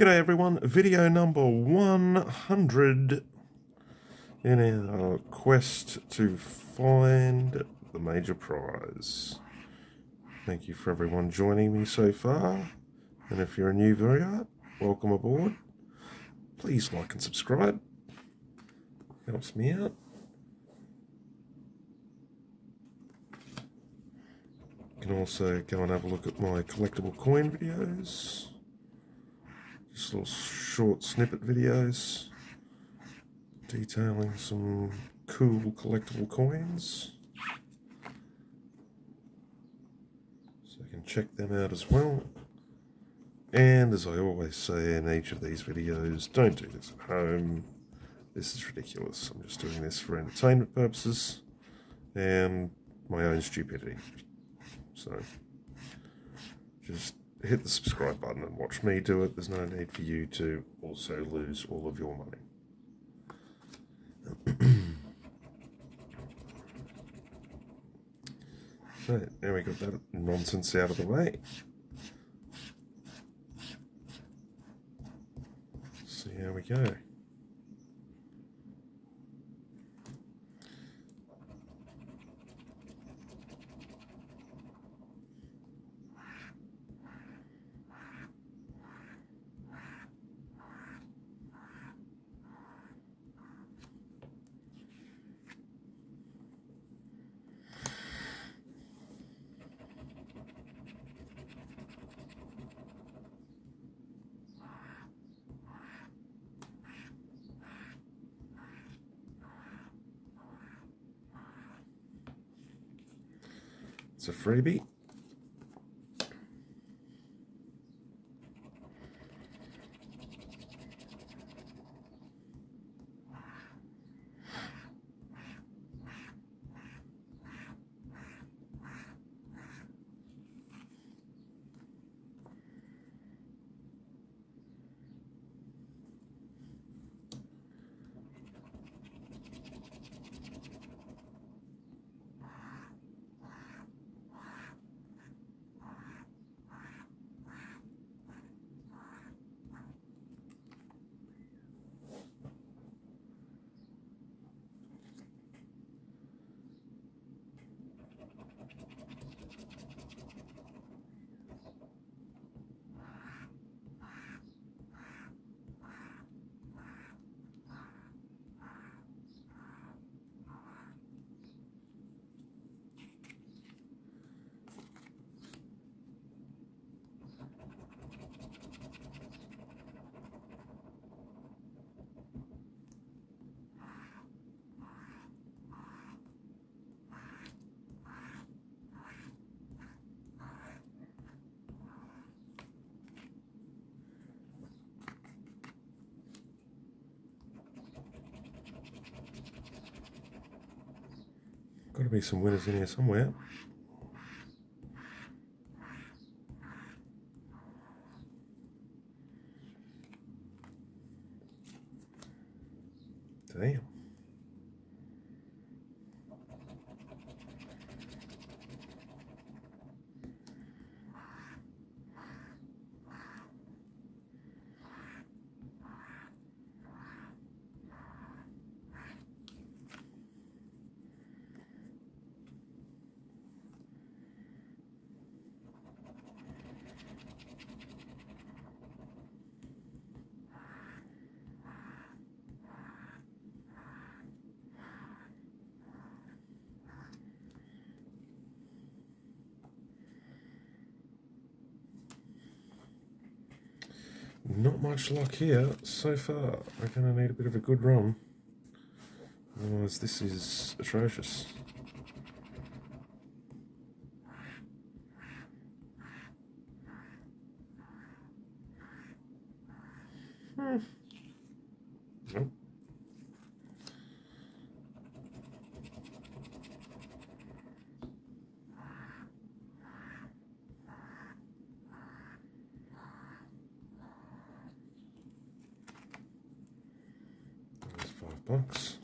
G'day everyone, video number 100 in our quest to find the major prize. Thank you for everyone joining me so far, and if you're a new viewer, welcome aboard. Please like and subscribe, helps me out. You can also go and have a look at my collectible coin videos. Just little short snippet videos detailing some cool collectible coins. So you can check them out as well. And as I always say in each of these videos, don't do this at home. This is ridiculous. I'm just doing this for entertainment purposes and my own stupidity. So just hit the subscribe button and watch me do it. There's no need for you to also lose all of your money. So, now we got that nonsense out of the way. See how we go. It's a freebie. Got to be some winners in here somewhere. Damn. Not much luck here so far. We're going to need a bit of a good run. Otherwise this is atrocious. Nope. $5.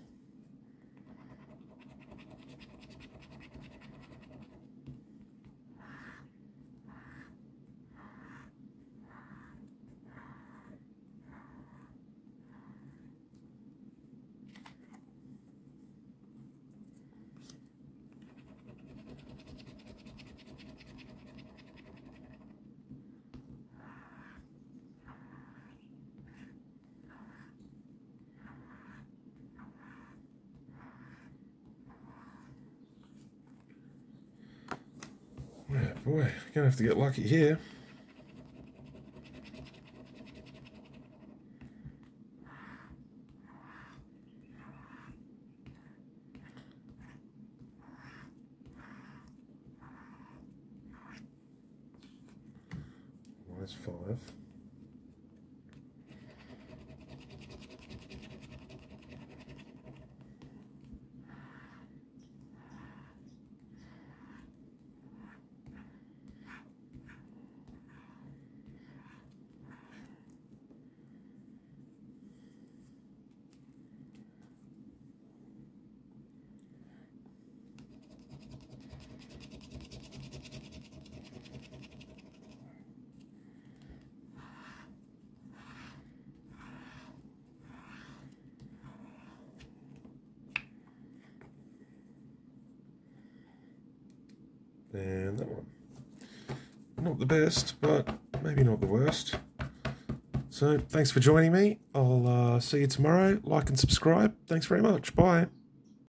Boy, you're going to have to get lucky here. Minus 5. And that one. Not the best, but maybe not the worst. So, thanks for joining me. I'll see you tomorrow. Like and subscribe. Thanks very much. Bye.